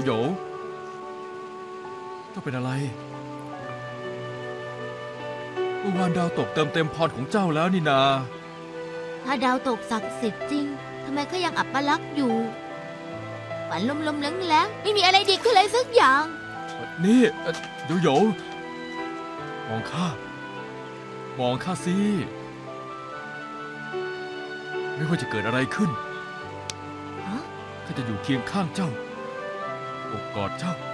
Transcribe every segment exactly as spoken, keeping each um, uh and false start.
โยเจ้าเป็นอะไรเมื่อวานดาวตกเติมเต็มพรของเจ้าแล้วนี่นาถ้าดาวตกศักดิ์สิทธิ์จริงทำไมก็ยังอัปลักษณ์อยู่ฝันลมๆแล้งๆไม่มีอะไรดีขึ้นเลยสักอย่างนี่โยโย่มองข้ามองข้าสิไม่ว่าจะเกิดอะไรขึ้นข้าจะอยู่เคียงข้างเจ้าอบกอดเจ้า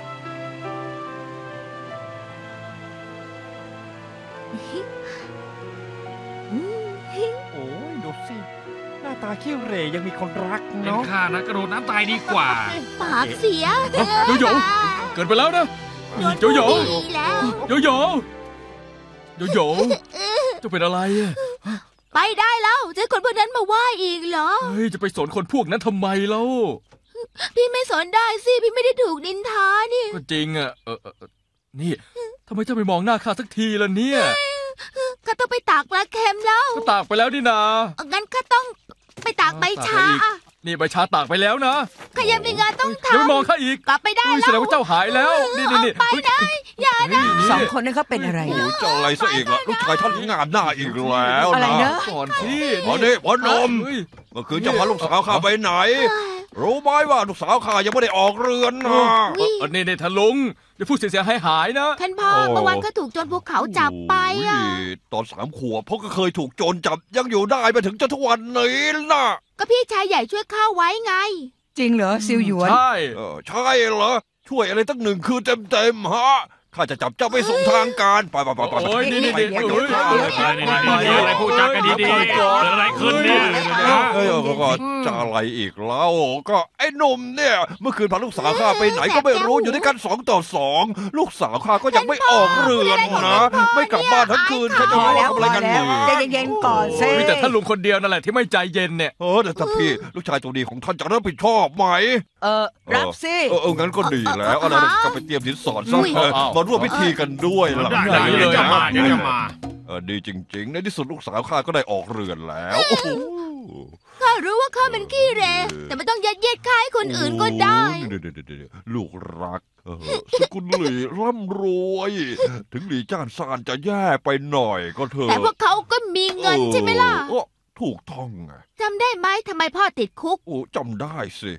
โอ้ยดูสิหน้าตาขี้เหร่ยังมีคนรักเป็นเนาะข้านะกระโดดน้ำตายดีกว่าปากเสียโยโย่เกิดไปแล้วนะโยโย่โยโย่โยโย่เจ้าเป็นอะไรไปได้แล้วจะให้คนพวกนั้นมาว่าอีกเหรอเฮ้ยจะไปสนคนพวกนั้นทำไมเล่าพี่ไม่สนได้สิพี่ไม่ได้ถูกนินทานี่ก็จริงอ่ะเออนี่ทำไมเจ้าไม่มองหน้าข้าสักทีล่ะเนี่ยข้าต้องไปตากปลาเค็มแล้วก็ตากไปแล้วนี่นางั้นข้าต้องไปตากใบชานี่ใบชาตากไปแล้วนะข้ายังมีงานต้องทำอย่าไปมองข้าอีกกลับไปได้แล้วแสดงว่าเจ้าหายแล้วนี่นี่นี่ไปได้อย่านะสองคนนั้นเขาเป็นอะไรนะจะอะไรซะอีกล่ะลูกชายท่านงานหน้าอีกแล้วอะไรนะก่อนที่พอนี่พอนมเมื่อคืนจะพาลูกสาวข้าไปไหนรู้ไหมว่าลูกสาวข้ายังไม่ได้ออกเรือนนะนี่นี่ท่านลุงอย่าพูดเสียหายหายนะท่านพ่อเมื่อวานก็ถูกโจรภูเขาจับไปอ่ะตอนสามขวบพ่อก็เคยถูกโจรจับยังอยู่ได้มาถึงจนทุกวันนี้นะก็พี่ชายใหญ่ช่วยข้าไว้ไงจริงเหรอซิวหยวนใช่ใช่เหรอช่วยอะไรตั้งหนึ่งคือเต็มๆฮะข้าจะจับเจ้าไปส่งทางการไปไปไปไปโอ้ยนี่นี่นี่เฮ้ยอะไรพูดจากันดีๆเกิดอะไรขึ้นเนี่ยเฮ้ยก็จะอะไรอีกแล้วก็ไอ้หนุ่มเนี่ยเมื่อคืนพาลูกสาวข้าไปไหนก็ไม่รู้อยู่ด้วยกันสองต่อสองลูกสาวข้าก็ยังไม่ออกเรือนนะไม่กลับบ้านทั้งคืนเขาจะรู้ว่าทำอะไรกันอยู่ใจเย็นๆก่อนซิมีแต่ท่านลุงคนเดียวนั่นแหละที่ไม่ใจเย็นเนี่ยเออแต่ถ้าพี่ลูกชายตัวดีของท่านจะรับผิดชอบไหมเออรับสิเอองั้นก็ดีแล้วอะไรก็ไปเตรียมสินสอดซะมาร่วมพิธีกันด้วยล่ะได้เลยจะมาเดี๋ยวจะมาเออดีจริงๆในที่สุดลูกสาวข้าก็ได้ออกเรือนแล้วข้ารู้ว่าข้าเป็นขี้เหร่แต่ไม่ต้องยัดเยียดข้าให้คนอื่นก็ได้ลูกรักสกุลหลี่ร่ำรวยถึงหลี่จ้านซานจะแย่ไปหน่อยก็เถอะแต่พวกเขาก็มีเงินใช่ไหมล่ะถูกต้องไงจำได้ไหมทำไมพ่อติดคุกโอ้จำได้สิ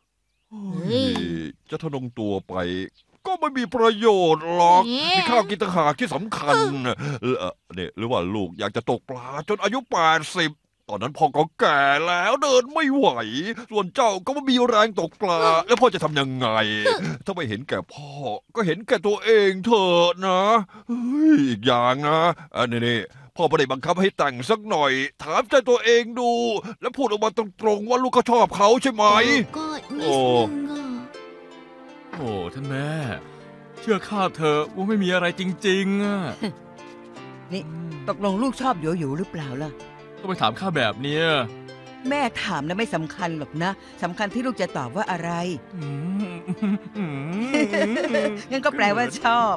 จะทะนงตัวไปก็ไม่มีประโยชน์หรอกมีข้าวกินต่างหากที่สำคัญเนี่ยหรือว่าลูกอยากจะตกปลาจนอายุแปดสิบตอนนั้นพ่อก็แก่แล้วเดินไม่ไหวส่วนเจ้าก็ไม่มีแรงตกปลาแล้วพ่อจะทำยังไงถ้าไม่เห็นแก่พ่อก็เห็นแก่ตัวเองเถอะนะอีกอย่างนะอันนี้พ่อไม่ได้บังคับให้แต่งสักหน่อยถามใจตัวเองดูแล้วพูดออกมาตรงๆว่าลูกก็ชอบเขาใช่ไหมก็นิดนึงโอ้ท่านแม่เชื่อข้าเถอะว่าไม่มีอะไรจริงๆอ่ะนี่ตกลงลูกชอบโยโย่หรือเปล่าล่ะก็ไปถามข้าแบบเนี้ยแม่ถามนะไม่สำคัญหรอกนะสำคัญที่ลูกจะตอบว่าอะไรงั้นก็แปลว่าชอบ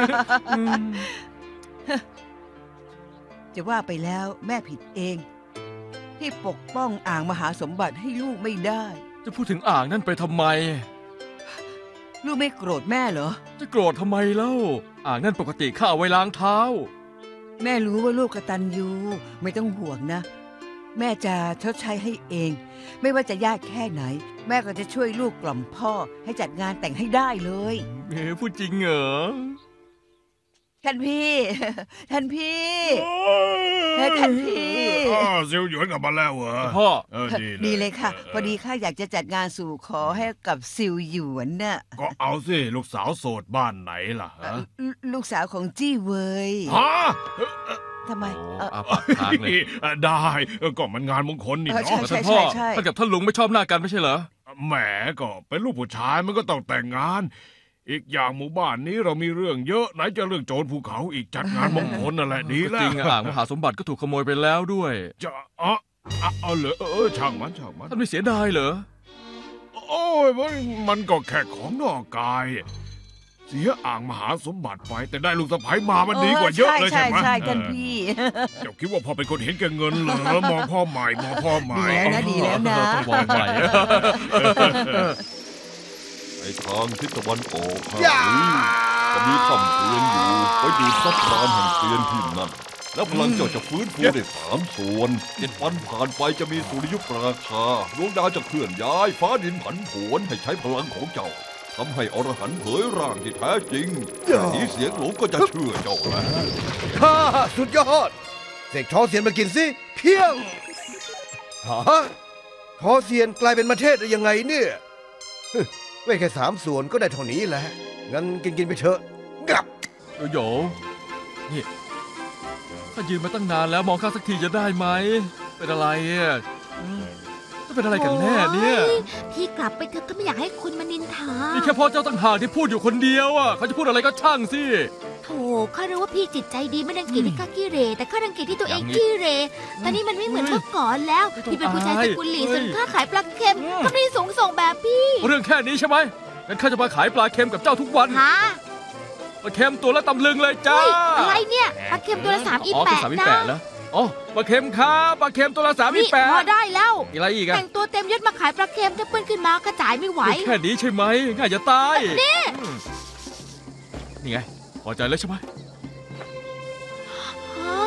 จะว่าไปแล้วแม่ผิดเองที่ปกป้องอ่างมหาสมบัติให้ลูกไม่ได้จะพูดถึงอ่างนั่นไปทำไมลูกไม่โกรธแม่เหรอจะโกรธทำไมเล่าอ่างนั่นปกติข้าเอาไว้ล้างเท้าแม่รู้ว่าลูกกตัญญูไม่ต้องห่วงนะแม่จะชดใช้ให้เองไม่ว่าจะยากแค่ไหนแม่ก็จะช่วยลูกกล่อมพ่อให้จัดงานแต่งให้ได้เลยเฮ้พูดจริงเหรอท่านพี่ท่านพี่ท่านพี่ซิวหยวนกลับมาแล้วเหรอพ่อดีเลยค่ะพอดีข้าอยากจะจัดงานสู่ขอให้กับซิวหยวนน่ะก็เอาสิลูกสาวโสดบ้านไหนล่ะลูกสาวของจี้เวยฮะทำไมอาปากค้างเลยได้ก็มันงานมงคลนี่เนาะท่านพ่อท่านกับท่านลุงไม่ชอบหน้ากันไม่ใช่เหรอแหมก็เป็นลูกผู้ชายมันก็ต้องแต่งงานอีกอย่างหมู่บ้านนี้เรามีเรื่องเยอะไหนจะเรื่องโจรภูเขาอีกจัดงานมงคลนั่นแหละดีแล้วจริงอ่างมหาสมบัติก็ถูกขโมยไปแล้วด้วยจะอ๋อเอาเหรอเออช่างมันช่างมันท่านไม่เสียดายเหรอโอ้ยมันก็แค่ของนอกกายเสียอ่างมหาสมบัติไปแต่ได้ลูกสะใภ้มามันดีกว่าเยอะเลยใช่ไหมใช่ท่านพี่เจ้าคิดว่าพ่อเป็นคนเห็นแก่เงินเหรอมองพ่อใหม่มองพ่อใหม่ดีแล้วนะดีแล้วนะมองใหม่ในทางทิศตะวันออกข้างย่านี้จะมีถ้ำเทียนอยู่ไว้ดูดซับพรามแห่งเทียนที่นั่น แล้วพลังเจ้าจะฟื้นฟูได้สามส่วนเจ็ดวันผ่านไปจะมีสุริยุปราคาดวงดาวจะเคลื่อนย้ายฟ้าดินผันผวนให้ใช้พลังของเจ้าทำให้อรหันต์เผยร่างที่แท้จริงนี้เสียงหลงก็จะเชื่อเจ้าแล้วฮ่าสุดยอดเสกชอเสียนมากินสิเพียงฮะชอเสียนกลายเป็นประเทศได้ยังไงเนี่ยฮึไม่แค่สามส่วนก็ได้เท่านี้แหละงั้นกินกินๆไปเถอะกลับโยโย่นี่ข้ายืนมาตั้งนานแล้วมองข้าสักทีจะได้ไหมเป็นอะไรอ่ะอืมจะเป็นอะไรกันแน่เนี่ยโอ้ยพี่กลับไปเถอะก็ไม่อยากให้คุณมานินทานี่แค่พ่อเจ้าต่างหากที่พูดอยู่คนเดียวอ่ะเขาจะพูดอะไรก็ช่างสิโถข้ารู้ว่าพี่จิตใจดีไม่รังเกียจที่ข้าขี้เหรแต่ข้ารังเกียจที่ตัวเองอย่างนี้ขี้เหรตอนนี้มันไม่เหมือนเมื่อก่อนแล้วไม่ต้องพี่เป็นผู้ชายสกุลหลีอายส่วนข้าขายปลาเค็มอืมก็ไม่ได้สูงส่งแบบพี่เรื่องแค่นี้ใช่ไหมงั้นข้าจะมาขายปลาเค็มกับเจ้าทุกวันฮะปลาเค็มตัวละตำลึงเลยจ้าเฮ้ยอะไรเนี่ยปลาเค็มตัวละสามอีอ๋อแปคือดสามอีนะแปดแล้วอ๋อปลาเค็มครับปลาเค็มตัวละสามอีนี่แปดพอได้แล้วมีอะไรอีกอะแต่งตัวเต็มยศมาขายปลาเค็มถ้าเปื้อนขึ้นมาก็จ่ายไม่ไหวเรื่องแค่นี้ใช่ไหมง่ายจะตายอืมนี่ไงพอใจแล้วใช่ไหมฮะ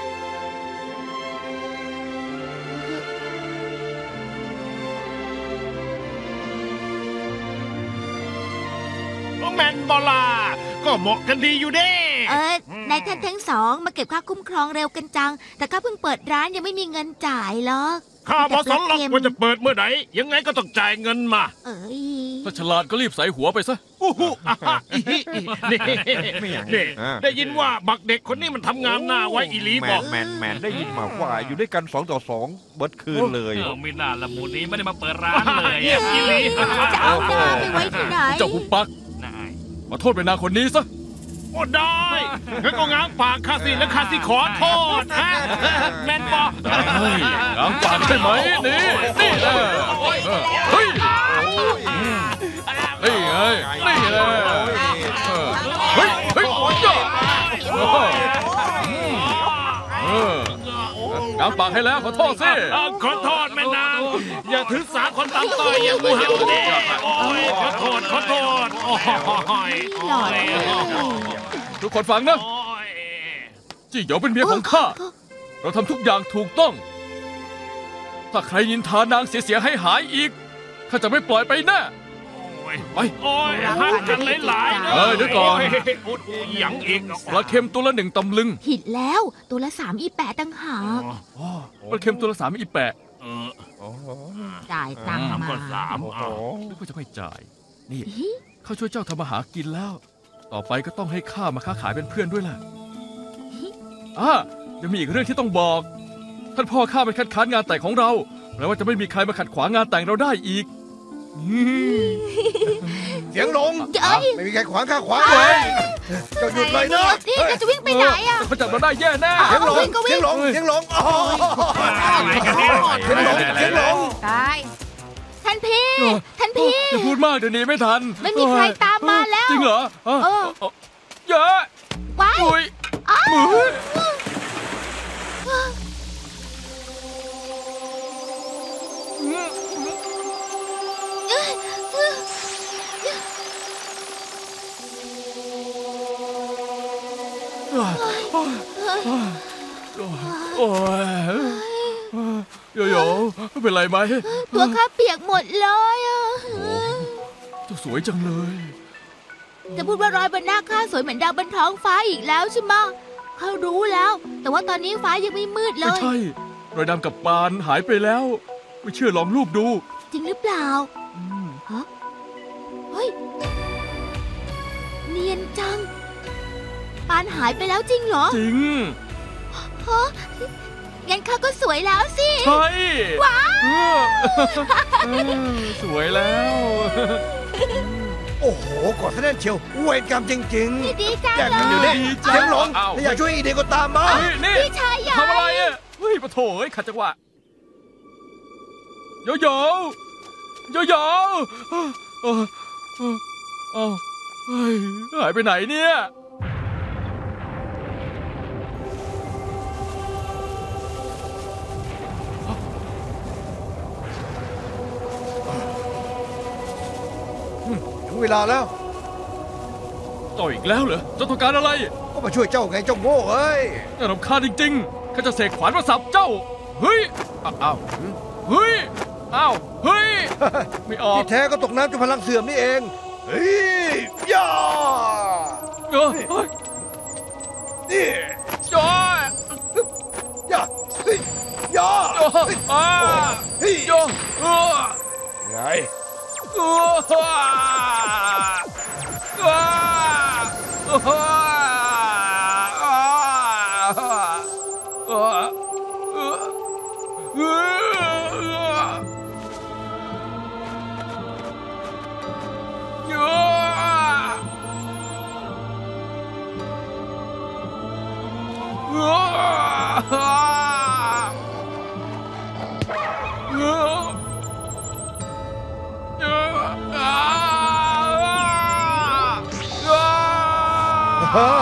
แมนบอลาก็เหมาะกันดีอยู่เด้เออนายท่านทั้งสองมาเก็บค่าคุ้มครองเร็วกันจัง แต่ข้าเพิ่งเปิดร้านยังไม่มีเงินจ่ายหรอกข้าบอสนหรอกว่าจะเปิดเมื่อไหร่ยังไงก็ต้องจ่ายเงินมาเอ้ยถ้าฉลาดก็รีบใส่หัวไปซะอู้หูอ่ะฮะอีฮิอีนี่นี่ได้ยินว่าบักเด็กคนนี้มันทำงานหน้าไว้อีหลีแมบอน กแมนแมนได้ยินมาว่าอยู่ด้วยกันสองต่อสองเบิดคืนเลยเออไม่น่าละหมูนี้ไม่ได้มาเปิดร้านเลยเยี่ยมอีหลีจะเอาหน้าไปไว้ที่ไหนเจ้าหุบปักนายขอโทษไปนางคนนี้ซะโอ้ได้งั้นก็ง้างปากข้าสิแล้วข้าสิขอโทษฮะแมนบอได้ง้างปากใช่ไหมนี่นี่แหละเฮ้ยนี่ไงนี่แหละเออเฮ้ยเฮ้ยย่าเออง้างปากให้แล้วขอโทษสิเออขอโทษแม่นางอย่าถือสาคนตามต่อยอย่างงูเห่าเด้โอ้ยขอโทษขอโทษโอ้ยหล่อเลยทุกคนฟังนะโอ้ยจี้เหยวเป็นเมียของข้าเราทำทุกอย่างถูกต้อง ถ้าใครนินทานางเสียๆให้หายอีกข้าจะไม่ปล่อยไปแน่ไปโอ้ยหักกันหลายๆนะเออเดี๋ยวก่อนโอุดอูหยังอีกปลาเค็มตัวละหนึ่งตำลึงผิดแล้วตัวละสามอีแปดตั้งหากปลาเค็มตัวละสามอีแปะเออจ่ายตังค์สามมาก็สามโอ้โหนึกว่าจะไม่จ่าย นี่เขาช่วยเจ้าทำมาหากินแล้ว ต่อไปก็ต้องให้ข้ามาค้าขายเป็นเพื่อนด้วยล่ะอ่ายังมีอีกเรื่องที่ต้องบอก ท่านพ่อข้าไปคัดค้านงานแต่งของเราแปลว่าจะไม่มีใครมาขัดขวางงานแต่งเราได้อีกอืมเสียงหลงเอ้ยไม่มีใครขวางข้าขวางเลยเจ้าหยุดเลยนะนี่เราจะวิ่งไปไหนอ่ะเขาจับเราได้แย่แน่เสียงหลงวิ่งก็วิ่งเสียงหลงเสียงหลงอ๋ออะไรกันเนี่ยเสียงหลงเสียงหลงตายท่านพี่ ท่านพี่อย่าพูดมากเดี๋ยวนี้ไม่ทันไม่มีใครตามมาแล้วจริงเหรอเออเออเออเยอะไว้อุ้ยอ้าวมือ โอ้ยโยโย่เป็นไรไหมตัวข้าเปียกหมดเลยอ่ะเจ้าสวยจังเลยจะพูดว่ารอยบนหน้าข้าสวยเหมือนดาวบนท้องฟ้าอีกแล้วใช่ไหมข้ารู้แล้ว แต่ว่าตอนนี้ฟ้ายังไม่มืดเลไม่ยใช่ รอยดำกับปานหายไปแล้ว ไม่เชื่อลองรูปดูจริงหรือเปล่าอืมฮะ เฮ้ย เนียนจัง ปานหายไปแล้วจริงเหรอจริงฮะงั้นข้าก็สวยแล้วสิใช่ว้าวเออเออสวยแล้วโอ้โหกอดซะแน่นเชียวเวรกรรมจริงดีจังๆแยกเลกันอยู่ยนี่ดีจังเสียงหลงอ้าวถ้าอยากช่วยอีเดียก็ตามมานี่นี่พี่ชายใหญ่ทำอะไรอ่ะเฮ้ยปะโถเอ้ยขัดจังหวะโยโย่โยโย่เออเออเอ้าเฮ้ยหายไปไหนเนี่ยเวลาแล้วเจ้าอีกแล้วเหรอเจ้าต้องการอะไรก็มาช่วยเจ้าไงเจ้าโง่เอ้ยน่ารำคาญจริงๆข้าจะเสกขวานมาสับเจ้า เฮ้ย อ้าว เฮ้ย อ้าว เฮ้ย ไม่ออกที่แท้ก็ตกน้ำจนพลังเสื่อมนี่เอง เฮ้ยย่าเออเฮ้ยนี่จอยย่าเฮ้ยย่าโอ้อ้าเฮ้ยโยเออไงเอออ้าอ้าอ้าอ้าเออเออเออเอฮ่า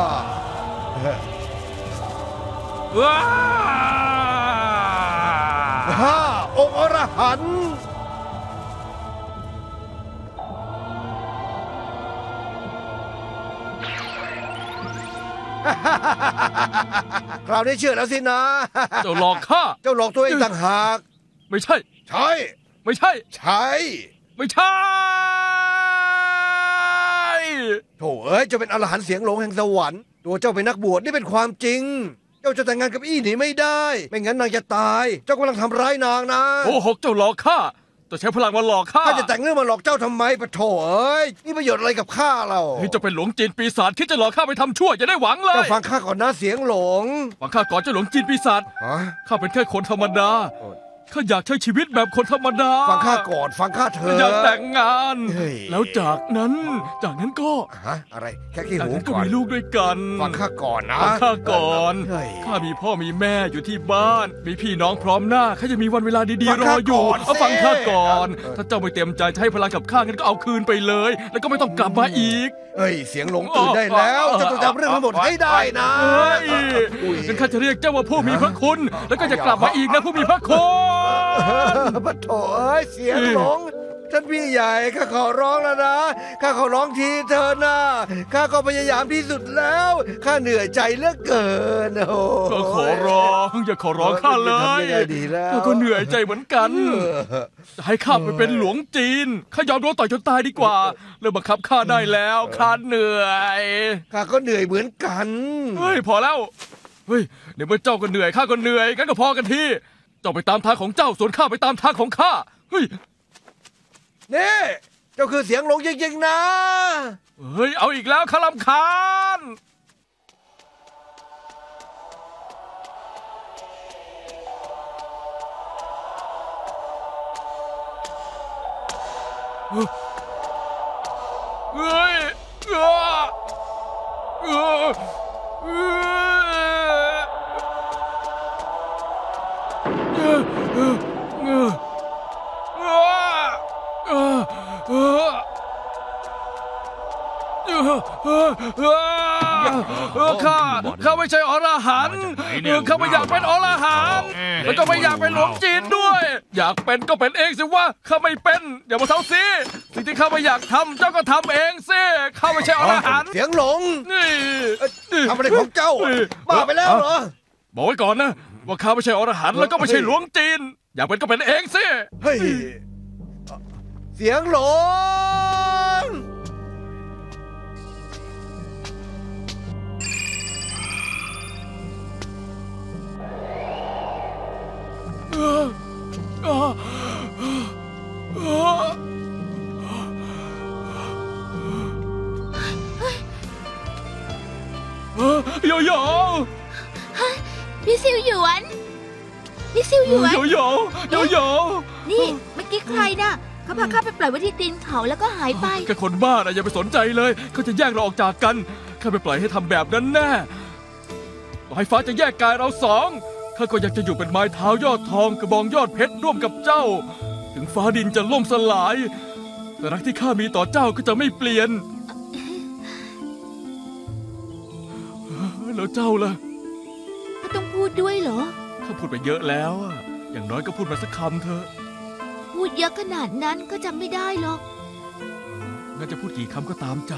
ว้าฮ่าองค์อรหันต์คราวนี้เชื่อแล้วสินะเจ้าหลอกข้าเจ้าหลอกตัวเองต่างหากไม่ใช่ใช่ไม่ใช่ใช่ไม่ใช่โถเอ้ยเจะเป็นอรหันต์เสียงหลงแห่งสวรรค์ตัวเจ้าเป็นนักบวชนี่เป็นความจริง เจ้าจะแต่งงานกับอี้หนีไม่ได้ ไม่งั้นนางจะตาย เจ้ากำลังทำร้ายนางนะโอ้หกเจ้าหลอกข้าจะใช้พลังมาหลอกข้าข้าจะแต่งเรื่องมาหลอกเจ้าทำไมปะโถเอ้ยนี่ประโยชน์อะไรกับข้าเราเฮ้ยเจะเป็นหลวงจีนปีศาจคิดจะหลอกข้าไปทำชั่วอย่าได้หวังเลเจ้าย ฟังข้าก่อนนะเสียงหลงฟังข้าก่อนเจ้าหลวงจีนปีศาจฮะข้าเป็นแค่คนธรรมดาข้าอยากใช้ชีวิตแบบคนธรรมดาฟังข้าก่อนฟังข้าเถอะอยากแต่งงานเฮ้ยแล้วจากนั้น จากนั้นก็ฮะอะไรแค่ขี้จากหูนั้นก็ก่อนมีลูกด้วยกันฟังข้าก่อนนะฟังข้าก่อนเฮ้ยข้ามีพ่อมีแม่อยู่ที่บ้าน มีพี่น้องพร้อมหน้าข้าจะมีวันเวลาดีฟังๆรอข้าอยู่ก่อนเอาฟังข้าก่อนเออถ้าเจ้าไม่เต็มใจจะให้พลังกับข้างั้นก็เอาคืนไปเลย แล้วก็ไม่ต้องกลับมาอีกเฮ้ยเสียงหลงตื่นได้แล้วเจ้าต้องจำเรื่องทั้งหมดให้ได้นะเฮ้ยอุ้ยงั้นข้าจะเรียกเจ้าว่าผู้มีพระคุณ แล้วก็จะกลับมาอีกนะผู้มีพระคุณปะโถเอ้ยเสียงหลงท่านพี่ใหญ่ข้าขอร้องแล้วนะข้าขอร้องทีเธอนะข้าก็พยายามที่สุดแล้วข้าเหนื่อยใจเหลือเกินโอ้ก็ขอร้องอย่าขอร้องข้าเลทำยยังไงดีแล้วข้าก็เหนื่อยใจเหมือนกัน จะให้ข้าไปเป็นหลวงจีนข้ายอมโดนต่อยจนตายดีกว่าเลิกบังคับข้าได้แล้วข้าเหนื่อยข้าก็เหนื่อยเหมือนกันเฮ้ยพอแล้วเฮ้ยเดี๋ยวเมื่อเจ้าก็เหนื่อยข้าก็เหนื่อยงั้นก็พอกันทีเจ้าไปตามทางของเจ้าส่วนข้าไปตามทางของข้าเฮ้ยนี่เจ้าคือเสียงหลงจริงๆนะเฮ้ยเอาอีกแล้วข้ารำคาญเฮ้ยเออเออเออเออเออเออเออเออข้าข้าไม่ใช่อรหันต์ข้าไม่อยากเป็นอรหันต์แล้วก็ไม่อยากเป็นหลวงจีนด้วย อยากเป็นก็เป็นเองสิว่าข้าไม่เป็นอย่ามาเท้าซีสิ่งที่ข้าไม่อยากทำเจ้าก็ทำเองสิข้าไม่ใช่อรหันต์เสียงหลงนี่ทำอะไรของเจ้าบ้าไปแล้วเหรอบอกไว้ก่อนนะว่าข้าไม่ใช่อรหันต์แล้วก็ไม่ใช่หลวงจีนอยากเป็นก็เป็นเองสิเฮ้ยเสียงหลงโยโย่พี่ซิวหยวนพี่ซิวหยวนโยโย่โยโย่นี่เมื่อกี้ใครน่ะเขาพาข้าไปปล่อยไว้ที่ตีนเขาแล้วก็หายไปแค่คนบ้านะอย่าไปสนใจเลยเขาจะแยกเราออกจากกันข้าไปปล่อยให้ทำแบบนั้นแน่ต่อให้ฟ้าจะแยกกายเราสองข้าก็อยากจะอยู่เป็นไม้เท้ายอดทองกระบองยอดเพชรร่วมกับเจ้า ถึงฟ้าดินจะล่มสลายแต่รักที่ข้ามีต่อเจ้าก็จะไม่เปลี่ยนแล้วเจ้าล่ะก็ต้องพูดด้วยเหรอข้าพูดไปเยอะแล้วอะอย่างน้อยก็พูดมาสักคำเถอะพูดเยอะขนาดนั้นก็จำไม่ได้หรอกงั้นจะพูดกี่คำก็ตามใจ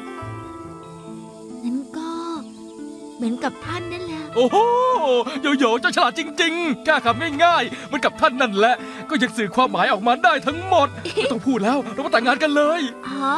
งั้นก็ เหมือนกับท่านนั่นแหละโอ้โหโยโย่เจ้าฉลาดจริงๆแค่คำง่ายๆเหมือนกับท่านนั่นแหละ ก็ยังสื่อความหมายออกมาได้ทั้งหมด ไม่ต้องพูดแล้ว เรามาแต่งงานกันเลยฮะ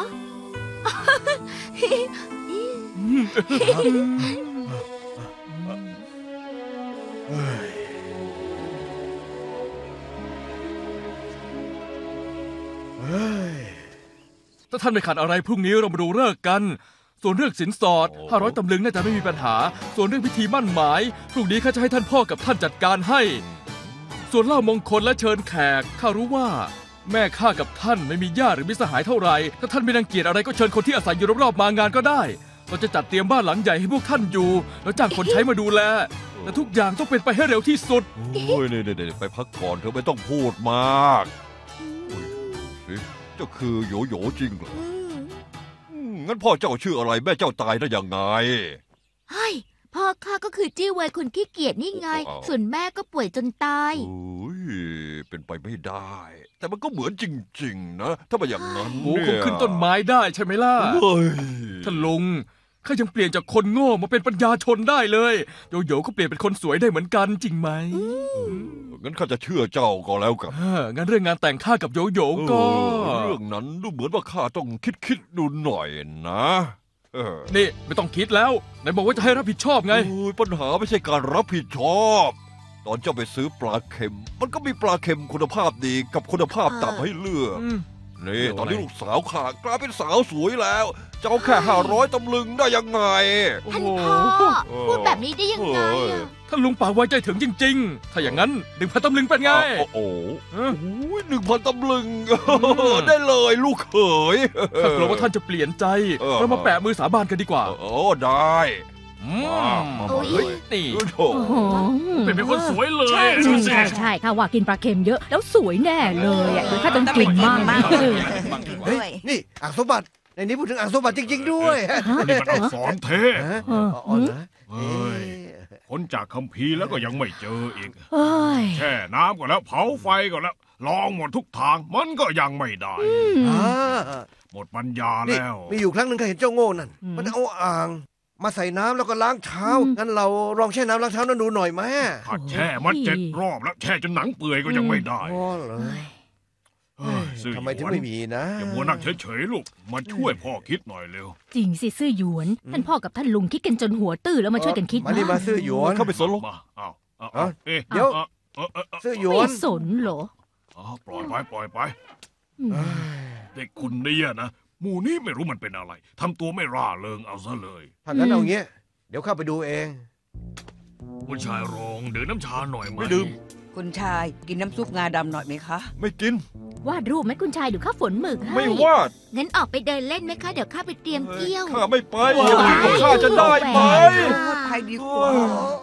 ถ้าท่านไม่ขัดอะไรพรุ่งนี้เรามาดูฤกษ์กัน ส่วนเรื่องสินสอดโอ้ห้าร้อยตำลึงน่าจะไม่มีปัญหา ส่วนเรื่องพิธีมั่นหมาย พรุ่งนี้ข้าจะให้ท่านพ่อกับท่านจัดการให้ ส่วนเหล้ามงคลและเชิญแขก ข้ารู้ว่า แม่ข้ากับท่านไม่มีญาติหรือมิตรสหายเท่าไหร่ ถ้าท่านไม่รังเกียจอะไรก็เชิญคนที่อาศัยอยู่รอบๆมางานก็ได้ เราจะจัดเตรียมบ้านหลังใหญ่ให้พวกท่านอยู่ แล้วจ้างคนใช้มาดูแล แต่ทุกอย่างต้องเป็นไปให้เร็วที่สุดโอ้ยเนี่ยๆๆไปพักก่อนเธอไม่ต้องพูดมากอุ๊ยสิเจ้าคือโยโย่จริงเหรออืมอืมงั้นพ่อเจ้าชื่ออะไรแม่เจ้าตายได้ยังไงเฮ้ยพ่อข้าก็คือจี้เวยคนขี้เกียจนี่ไงอ้าวส่วนแม่ก็ป่วยจนตายโอ้ยเป็นไปไม่ได้ แต่มันก็เหมือนจริง ๆ นะ ถ้าไม่อย่างนั้นหมูเนี่ยคงขึ้นต้นไม้ได้ใช่ไหมล่ะเฮ้ยท่านลุงข้ายังเปลี่ยนจากคนโง่มาเป็นปัญญาชนได้เลย โยโย่ก็เปลี่ยนเป็นคนสวยได้เหมือนกันจริงไหมงั้นข้าจะเชื่อเจ้าก็แล้วกันเอองั้นเรื่องงานแต่งข้ากับโยโย่ก็เออเรื่องนั้นดูเหมือนว่าข้าต้องคิดคิดๆดูหน่อยนะเออนี่ไม่ต้องคิดแล้วไหนบอกว่าจะให้รับผิดชอบไงโอ้ยปัญหาไม่ใช่การรับผิดชอบ ตอนเจ้าไปซื้อปลาเค็ม มันก็มีปลาเค็มคุณภาพดีกับคุณภาพต่ำให้เลือกอืมนี่เดี๋ยวตอนนี้อะไรลูกสาวข้ากลายเป็นสาวสวยแล้วจะเอาแค่ห้าร้อยตำลึงได้ยังไงโอ้ท่านโหพ่อเออพูดแบบนี้ได้ยังไงเอออะท่านลุงปากไว้ใจถึงจริง ๆ ถ้าอย่างนั้นหนึ่งพันตำลึงเป็นไงโอ้โหเออหนึ่งพันตำลึงมได้เลยลูกเขยข้ากลัวว่าท่านจะเปลี่ยนใจเออเรามาแปะมือสาบานกันดีกว่าโอ้ได้อืมมามาโอ้ยเฮ้ยนี่โอ้โหโอ้โหเป็นเป็นคนสวยเลยใช่ดูใช่สิใช่ใช่ข้าว่ากินปลาเค็มเยอะ แล้วสวยแน่เลยอ่ะเดี๋ยวข้าต้องกินมากมากเออเฮ้ย นี่อ่างสมบัติ ในนี้พูดถึงอ่างสมบัติจริง ๆ ด้วยนี่มันอักษรเทพฮะเอออ๋อนะเฮ้ย ค้นจากคัมภีร์แล้วก็ยังไม่เจออีกเอ้ยแช่น้ำก็แล้วเผาไฟก็แล้ว ลองหมดทุกทางมันก็ยังไม่ได้อ่าหมดปัญญานี่แล้วมีอยู่ครั้งหนึ่งเคยเห็นเจ้าโง่นั่นอืมมันเอาอ่าง มาใส่น้ำแล้วก็ล้างเท้าอืมงั้นเราลองแช่น้ำล้างเท้านั้นดูหน่อยไหมข้าแช่มันเจ็ดรอบแล้วแช่จนหนังเปื่อยก็ยังไม่ได้อ๋อเหรอเฮ้ยซื่อหยวนทำไมถึงไม่มีนะอย่ามัวนั่งเฉยๆลูก มาช่วยพ่อคิดหน่อยเร็วจริงสิซื่อหยวน ท่านพ่อกับท่านลุงคิดกันจนหัวตื้อแล้วมาช่วยกันคิดมานี่มาซื้อหยวนเข้าไปสนหรอกมาเอาเอาเอ้าเอาเอ๊ะเดี๋ยวอาเอาเอาเอาซื้อหยวไม่นสนเหรอเอาปล่อยไปปล่อยไปอืมเด็กคนนี้อะนะหมู่นี้ไม่รู้มันเป็นอะไรทำตัวไม่ร่าเริงเอาซะเลยถ้างั้นเอางี้ เดี๋ยวเข้าไปดูเองคุณชายรองดื่มน้ำชาหน่อยไหมไม่ดื่มคุณชายกินน้ำซุปงาดำหน่อยไหมคะไม่กินวาดรูปไหมคุณชายเดี๋ยวข้าฝนหมึกให้ไม่วาดงั้นออกไปเดินเล่นไหมคะ เดี๋ยวข้าไปเตรียมเกี้ยวข้าไม่ไปว้ายอย่ามายุ่งกับข้าจะได้ไหมไปดีกว่า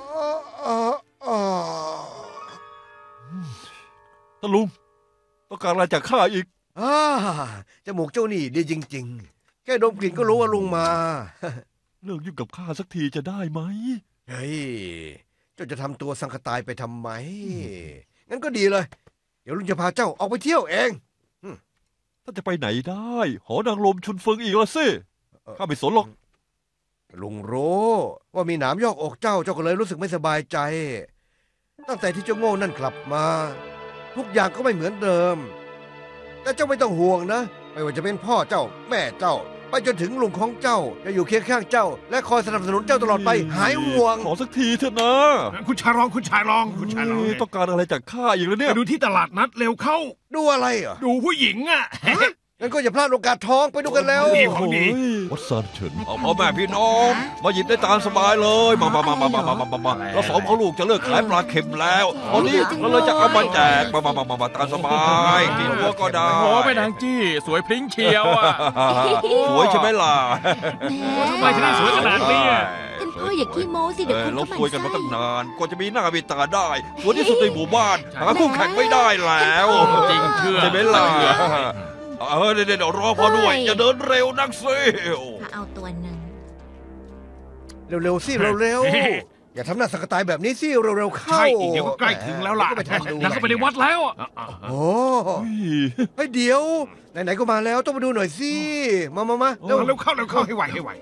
ท่านลุง ต้องการอะไรจากข้าอีกอ่าจมูกเจ้านี่ดีจริง ๆ แค่ดมกลิ่นก็รู้ว่าลุงมาเลิกยุ่งกับข้าสักทีจะได้ไหมเฮ้ย เจ้าจะทำตัวสังกตายไปทำไม งั้นก็ดีเลย เดี๋ยวลุงจะพาเจ้าออกไปเที่ยวเองท่านจะไปไหนได้ หอนางลมชุนเฟิงอีกแล้วสิข้าไม่สนหรอกลุงรู้ว่ามีหนามยอกอกเจ้า เจ้าก็เลยรู้สึกไม่สบายใจ ตั้งแต่ที่เจ้าโง่นั่นกลับมา ทุกอย่างก็ไม่เหมือนเดิม แต่เจ้าไม่ต้องห่วงนะ ไม่ว่าจะเป็นพ่อเจ้า แม่เจ้า ไปจนถึงลุงของเจ้า จะอยู่เคียงข้างเจ้า และคอยสนับสนุนเจ้าตลอดไป หายห่วงขอสักทีเถอะนะคุณชายรองคุณชายรองคุณชายรองเฮ้ยต้องการอะไรจากข้าอีกแล้วเนี่ไปยดูที่ตลาดนัดเร็วเข้าดูอะไรเหรอดูผู้หญิงอ่ะงั้นก็อย่าพลาดโอกาสทองไปดูกันแล้วนี่โอ้ของโหดีวัดซานเฉินเอาพ่อแม่พี่น้อง มาหยิบได้ตามสบายเลย มามามามามามามามามาเราสองพ่อลูกจะเลิกขายปลาเค็มแล้วตอนนี้เราเลยจะเอามาแจกมามามามามาตามสบายกินหัวก็ได้โอ้ไปนางจี้ สวยพริ้งเชียวอ่ะสวยใช่ไหมล่ะทำไมถึงได้สวยขนาดนี้อะท่านพ่ออย่าขี้โม้สิ เดี๋ยวเอคอน เราก็หสวยกันไส้มาตั้งนานกว่าจะมีหน้ามีตาได้สวยที่สุดในหมู่บ้านหาคู่แข่งไม่ได้แล้วจริงเชื่อใช่ไหมล่ะเออเดี๋ยวเดี๋ยวรอพอด้วยอย่าเดินเร็วนักสิข้าเอาตัวหนึ่งเร็วๆสิเร็วๆอย่าทำหน้าสักตายแบบนี้สิเร็วๆเข้าใช่อีกเดี๋ยวก็ใกล้ถึงแล้วล่ะเดี๋ยก็ไปทำดูแล้วก็ไปในวัดแล้วอะอ่ะอ่ะอ่ะโอ้เฮ้ยเดี๋ยวไหนๆก็มาแล้วต้องมาดูหน่อยสิมามามาเร็วเอาเร็วเข้าเร็วเข้าให้ไวให้ไว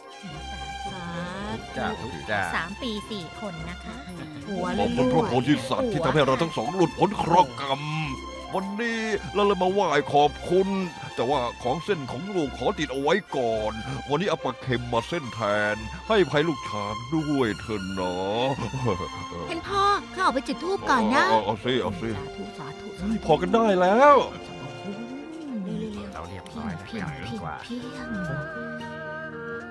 จ้าจ้าสามปีสี่คนนะคะหัวขเลอย บคุณพระโพธิสัตว์ที่ทำให้เราทั้งสองหลุดพ้นเคราะห์กรรม วันนี้เราเลยมาไหว้ขอบคุณ แต่ว่าของเส้นของลูกขอติดเอาไว้ก่อน วันนี้เอาปลาเค็มมาเส้นแทน ให้ภัยลูกช้างด้วยเถอะเนาะท่านพ่อข้าออกไปจุดธูปก่อนนะเอาเอาสิเอาสิสาธุสาธุพอกันได้แล้วเราเรียบร้อยแล้วเพียงไปเพียงดีกว่าเพียง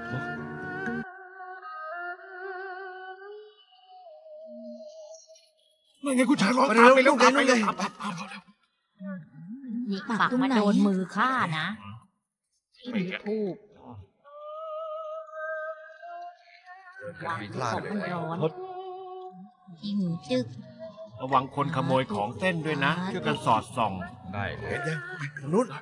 นั่นไงคุณชายร้องมาตามเร็วไปๆแล้วลูกตามไปเร็แล้ววตามตามตามนี่ปักมาโดนมือข้านะที่มีทูบวางของมันร้อนจิ้มจึกระวังคนขโมยของเส้นด้วยนะช่วยกันสอดส่องได้เลเห็ยนยังทางนู้น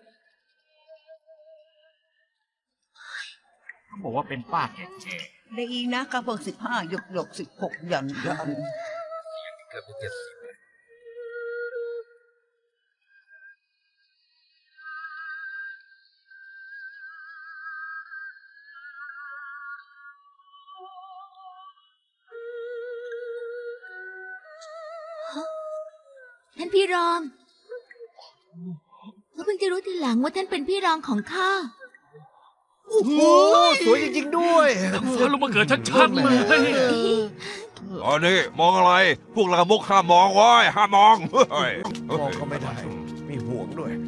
เขาบอกว่าเป็นป้าแก่ได้อีกนะกระเบื้องสิบห้าหยกหยกสิบหกหย่อนหย่อนเกือบจะเจ็ดสิบท่านพี่รองก็เพิ่งจะรู้ทีหลังว่าท่านเป็นพี่รองของข้าโอ้โหสวยจริงๆด้วยฟ้าลงมาเกิดชัดๆเลยตอนนี้มองอะไร พวกลามกห้ามมองไว้ห้ามมองเฮ้ยมองก็ไม่ได้ มีห่วงด้วย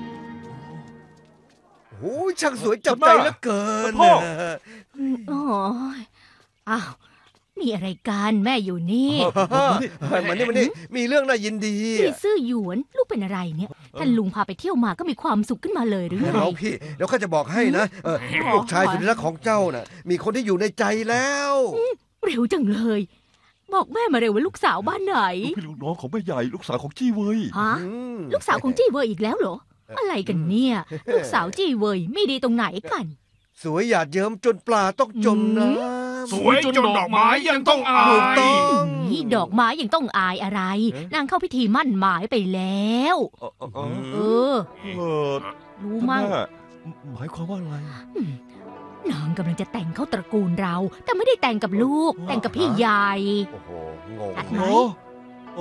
โอ้ยช่างสวยจับใจเหลือเกินพ่อโอ้ยอ้าว มีอะไรกันแม่อยู่นี่มานี่มานี่มีเรื่องน่ายินดีพี่ซื่อหยวนลูกเป็นอะไรเนี่ย ท่านลุงพาไปเที่ยวมาก็มีความสุขขึ้นมาเลยหรือไงเราพี่เดี๋ยวข้าจะบอกให้นะเออลูกชายสุดที่รักของเจ้าน่ะ มีคนที่อยู่ในใจแล้วเร็วจังเลย บอกแม่มาเร็วว่าลูกสาวบ้านไหนลูกพี่ลูกน้องของแม่ใหญ่ลูกสาวของจี้เว้ยฮะอืมลูกสาวของจี้เวยอีกแล้วเหรอ อะไรกันเนี่ย ลูกสาวจี้เวยไม่ดีตรงไหนกันสวยหยาดเยิ้มจนปลาต้องจมน้ำสวยจนดอกไม้ยังต้องอาถูกยต้องนี่ดอกไม้ยังต้องอายอะไร นางเข้าพิธีมั่นหมายไปแล้วเออเออเออเออรู้ท่านมั้งแม่หมายความว่าอะไรนางกำลังจะแต่งเข้าตระกูลเรา แต่ไม่ได้แต่งกับลูก แต่งกับพี่ใหญ่โอ้โหงงชัดไหมโอ้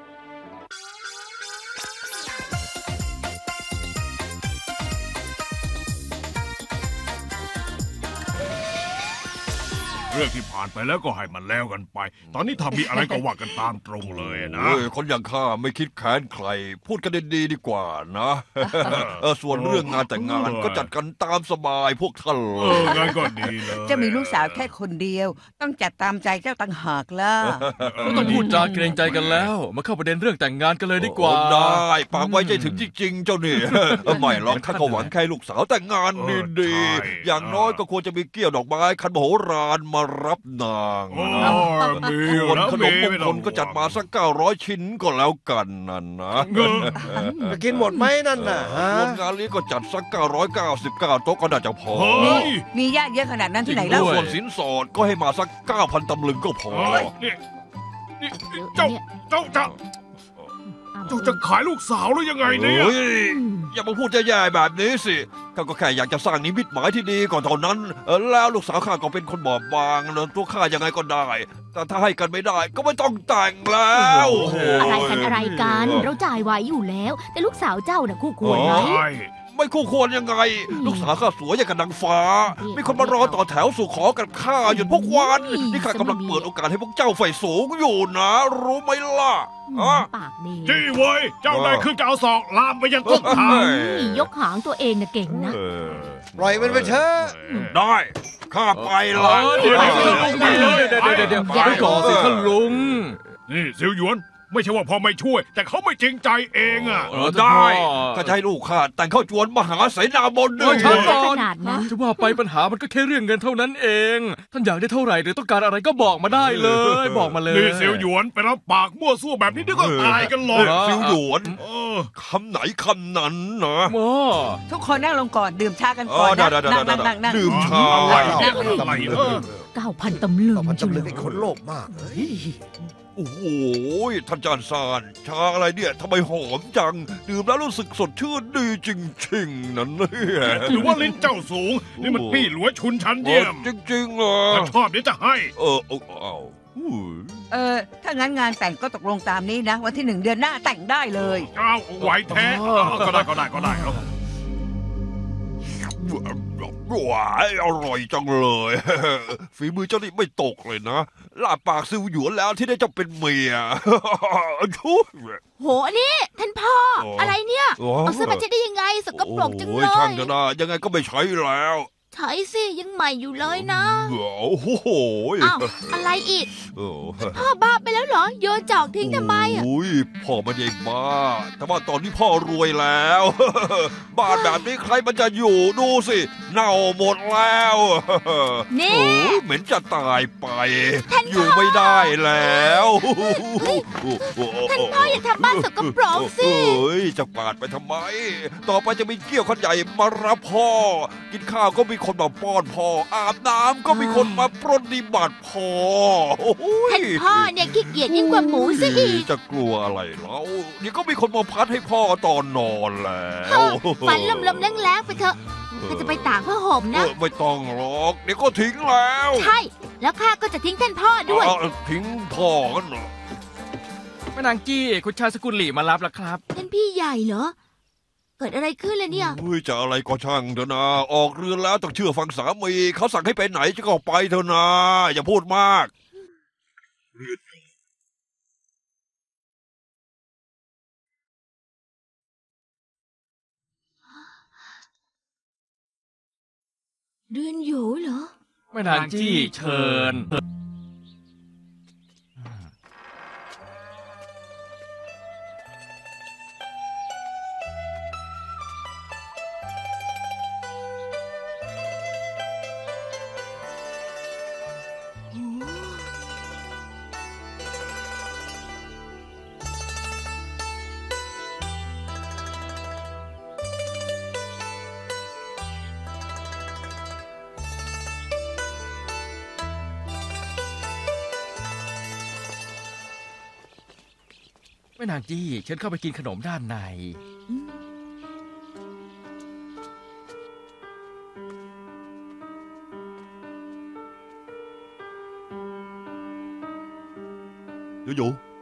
เรื่องที่ผ่านไปแล้วก็ให้มันแล้วกันไป ตอนนี้ถ้ามีอะไรก็ว่ากันตามตรงเลยนะเฮ้ยคนอย่างข้าไม่คิดแค้นใคร พูดกันดีๆดีกว่านะ เออส่วนเรื่องงานแต่งงานก็จัดกันตามสบายพวกท่านเลเออย งั้นก็ดีเลยจะมีลูกสาวแค่คนเดียว ต้องจัดตามใจเจ้าต่างหากล่ะไม่ต้องพูดจาเกรงใจกันแล้ว มาเข้าประเด็นเรื่องแต่งงานกันเลยดีกว่าโอ้ได้ปากไว้ใจถึงจริงๆ เจ้านี่ เออไม่หรอกข้าก็หวังแค่ลูกสาวแต่งงานดีๆ อย่างน้อยก็ควรจะมีเกี้ยวดอกไม้คันโบราณมารับนางโอ้นะยมีส่วนแล้วขนมมงไคลก็จัดมาสักเก้าร้อยชิ้นก็แล้วกันนั่นนะเงินจะกินหมดไหมนั่นน่ะฮะรวมงานนี้ก็จัดสักเก้าร้อยเก้าสิบเก้าโต๊ะก็น่าจะพอเฮ้ยมีญาติเยอะขนาดนั้นที่ไหนจริแล้งวด้ส่ยวนสินสอดก็ให้มาสักเก้าพันตำลึงก็พอเฮ้ยนี่นี่เจ้า เจ้าจะ เจ้าจะขายลูกสาวหรือยังไงเนี่ยเฮ้ยอย่ามาพูดแย่ๆแบบนี้สิข้าก็แค่อยากจะสร้างนิมิตหมายที่ดีก่อนเท่านั้นเออแล้วลูกสาวข้าก็เป็นคนบอบบางเนอะตัวข้ายังไงก็ได้ แต่ถ้าให้กันไม่ได้ก็ไม่ต้องแต่งแล้วโอ้โหอะไรกันอะไรกัน เราจ่ายไว้อยู่แล้ว แต่ลูกสาวเจ้าน่ะคู่ควรไหมใช่ไม่คู่ควรยังไง ลูกสาวข้าสวยอย่างกับนางฟ้า มีคนมารอต่อแถวสู่ขอกับข้าอยู่ทุกวัน นี่ข้ากำลังเปิดโอกาสให้พวกเจ้าไฟสูงอยู่นะ รู้ไหมล่ะอือ่ะมปากดีจี้เว้ย เจ้าได้คือจะเอาศอกลามไปยังต้นทางนี่ยกหางตัวเองน่ะเก่งนะเออปล่อยมันไปเถอะได้ข้าไปละเดี๋ยวเดี๋ยวเดี๋ยวเดี๋ยวเดี๋ยวเดี๋ยวเดี๋ยวก่อนสิท่านลุงนี่ซิวหยวนไม่ใช่ว่าพ่อไม่ช่วย แต่เขาไม่จริงใจเองอ่ะเออได้ก็จะให้ลูกข้าแต่งเข้าจวนมหาเสนาบดีเออช้าก่อขนนาดนั้นจะว่าไปปัญหามันก็แค่เรื่องเงินเท่านั้นเอง ท่านอยากได้เท่าไหร่หรือต้องการอะไรก็บอกมาได้เลย บอกมาเลยนี่เซียวหยวนไปรับปากมั่วซั่วแบบนี้เดี๋ยวก็ตายกันหรอกเออซิวหยวนเออคำไหนคำนั้นนะโอ้ทุกคนนั่งลงก่อนดื่มชากันอ๋ก่ออนได้นะได้ได้นั่งได้นั่งนั่งนั่งดื่มชาอะไรเนี่ยอะไรเออเก้าพันตำลึงต่อพันเชียวตำลึงไอ้คนโลภมากโอ้โหท่านจานซานชาอะไรเนี่ยทำไมหอมจัง ดื่มแล้วรู้สึกสดชื่นดีจริงๆนั่นเนี่ยหรือว่าลิ้นเจ้าสูง นี่มันปี้หลัวชุนชั้นเยี่ยมจริงๆเหรอถ้าชอบเดี๋ยวจะให้เออเออเอาอุ้ยเออถ้างั้นงานแต่งก็ตกลงตามนี้นะ วันที่หนึ่งเดือนหน้าแต่งได้เลยเอาไหวแท้เอาก็ได้ก็ได้ก็ได้เอาหวานอร่อยจังเลย ฝีมือเจ้านี่ไม่ตกเลยนะลาบปากซิวหยวนแล้วที่ได้เจ้าเป็นเมีย ชุยโหนี่ท่านพ่อโอ้อะไรเนี่ยโอ้เอาเสื้อมาเช็ดได้ยังไงสกปรกจังโอ้เลยช่างเถอะนะยังไงก็ไม่ใช้แล้วใช้สิยังใหม่อยู่เลยนะโอ้โหอ้าวอะไรอีกโอ้พ่อบ้าไปแล้วเหรอโยนจอกทิ้งทำไมอ่ะโอ้ยพ่อไม่ได้บ้า แต่ว่าตอนนี้พ่อรวยแล้ว บ้านแบบนี้ใครมันจะอยู่ดูสิ เน่าหมดแล้วนี่โอ้ยเหม็นจะตายไป อยู่ไม่ได้แล้วท่านพ่ออย่าทำบ้านสกปรกสิเอ้ยจะปาดไปทำไม ต่อไปจะมีเกี้ยวขันใหญ่มารับพ่อ กินข้าวก็มีคนมาป้อนพ่อ อาบน้ำก็มีคนมาปรนนิบัติพ่อโอ้ยท่านพ่อเนี่ยขี้เกียจยิ่งกว่าหมูซะอีกจะกลัวอะไรแล้วนี่ก็มีคนมาพัดให้พ่อตอนนอนแล้วฝันลมๆแรงๆไปเถอะข้าจะไปตากผ้าห่มเอนะอไม่ต้องหรอกเดี๋ยวก็ทิ้งแล้วใช่ แล้วข้าก็จะทิ้งท่านพ่อด้วยเอาทิ้งพ่อกันเหรอแม่นางจี้คุณชายสกุลหลี่มารับแล้วครับท่านพี่ใหญ่เหรอ เกิดอะไรขึ้นล่ะเนี่ยเฮ้ยจะอะไรก็ช่างเถอะนะ ออกเรือนแล้วต้องเชื่อฟังสามีเขาสั่งให้ไปไหนจะก็ไปเถอะนะ อย่าพูดมากเดือนโหยเหรอแม่นางจี้เชิญ แม่นางจี้เชิญเข้าไปกินขนมด้านในโยโย่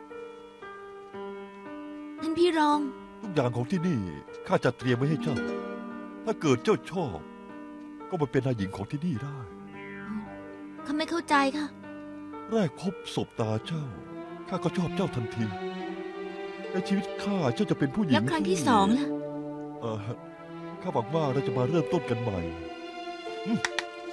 ท่านพี่รองทุกอย่างของที่นี่ข้าจะเตรียมไว้ให้เจ้า ถ้าเกิดเจ้าชอบ ก็มาเป็นนายหญิงของที่นี่ได้ข้าไม่เข้าใจค่ะแรกพบศพตาเจ้าข้าก็ชอบเจ้าทันทีในชีวิตข้าเจ้าจะเป็นผู้หญิงแล้วครั้งที่สองล่ะเออข้าหวังว่าเราจะมาเริ่มต้นกันใหม่อืม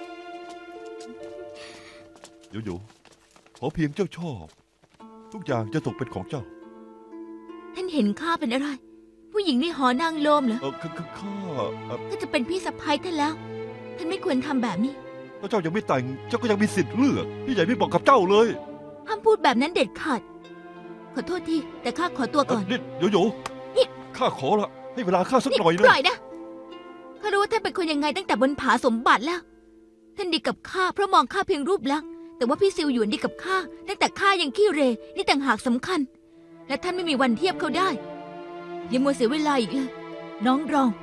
โยโย่ขอเพียงเจ้าชอบ ทุกอย่างจะตกเป็นของเจ้าท่านเห็นข้าเป็นอะไร ผู้หญิงในหอนางโลมเหรอเออข้าข้าข้าเอ่อถ้าจะเป็นพี่สะพ้ายท่านแล้ว ท่านไม่ควรทำแบบนี้ถ้าเจ้ายังไม่แต่งเจ้าก็ยังมีสิทธิ์เลือกพี่ใหญ่ไม่บอกกับเจ้าเลยห้ามพูดแบบนั้นเด็ดขาด ขอโทษที แต่ข้าขอตัวก่อนเนี่โยโย่นี่ข้าขอละให้เวลาข้าสักนี่หน่อยปนะล่อยนะ ข้ารู้ว่าท่านเป็นคนยังไงตั้งแต่บนผาสมบัติแล้ว ท่านดีกับข้าเพราะมองข้าเพียงรูปลักษณ์ แต่ว่าพี่ซิวหยวนดีกับข้าตั้งแต่ข้ายังขี้เหรนี่ต่างหากสำคัญ และท่านไม่มีวันเทียบเขาได้ อย่ามัวเสียเวลาอีกเลย น้องรอง